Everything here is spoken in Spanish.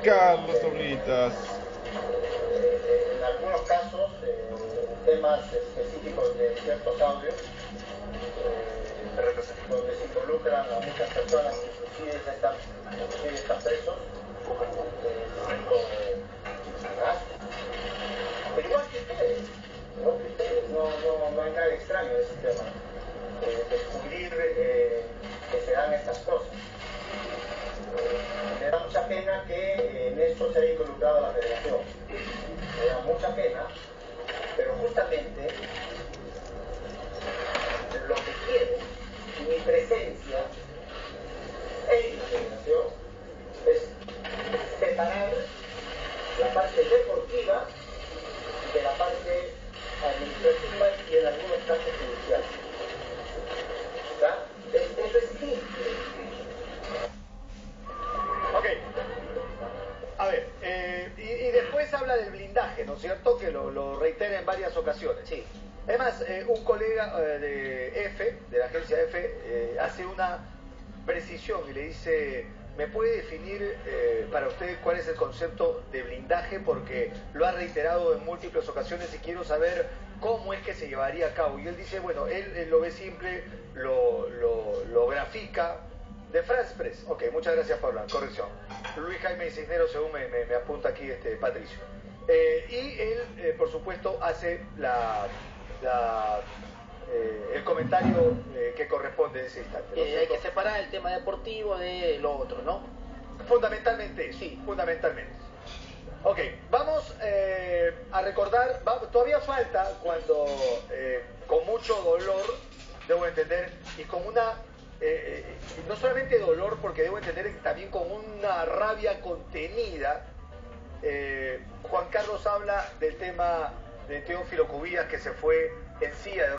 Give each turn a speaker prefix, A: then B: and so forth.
A: Carlos Torritas.
B: En algunos casos, temas específicos de ciertos audios, donde se involucran a muchas personas, inclusive están presos, pero igual que ustedes, no hay nada extraño en ese tema, descubrir que se dan estas cosas. Me da mucha pena que en esto se haya involucrado la federación, me da mucha pena, pero justamente lo que quiero, mi presencia en la federación, es separar la parte deportiva de la parte administrativa y en algunos casos judiciales. Eso es simple.
C: Ok. A ver, y después habla del blindaje, ¿no es cierto? Que lo reitera en varias ocasiones.
D: Sí.
C: Además, un colega de la agencia F, hace una precisión y le dice, ¿me puede definir para usted cuál es el concepto de blindaje? Porque lo ha reiterado en múltiples ocasiones y quiero saber cómo es que se llevaría a cabo. Y él dice, bueno, él lo ve simple, lo grafica. De France Press. Ok, muchas gracias por la corrección. Luis Jaime Cisneros, según me apunta aquí Patricio. Y él, por supuesto, hace el comentario que corresponde en ese instante.
D: Hay que separar el tema deportivo de lo otro, ¿no?
C: Fundamentalmente, sí, fundamentalmente. Ok, vamos a recordar, todavía falta cuando, con mucho dolor, debo entender, y con una, no solamente dolor, porque debo entender que también con una rabia contenida, Juan Carlos habla del tema de Teófilo Cubillas, que se fue en silla de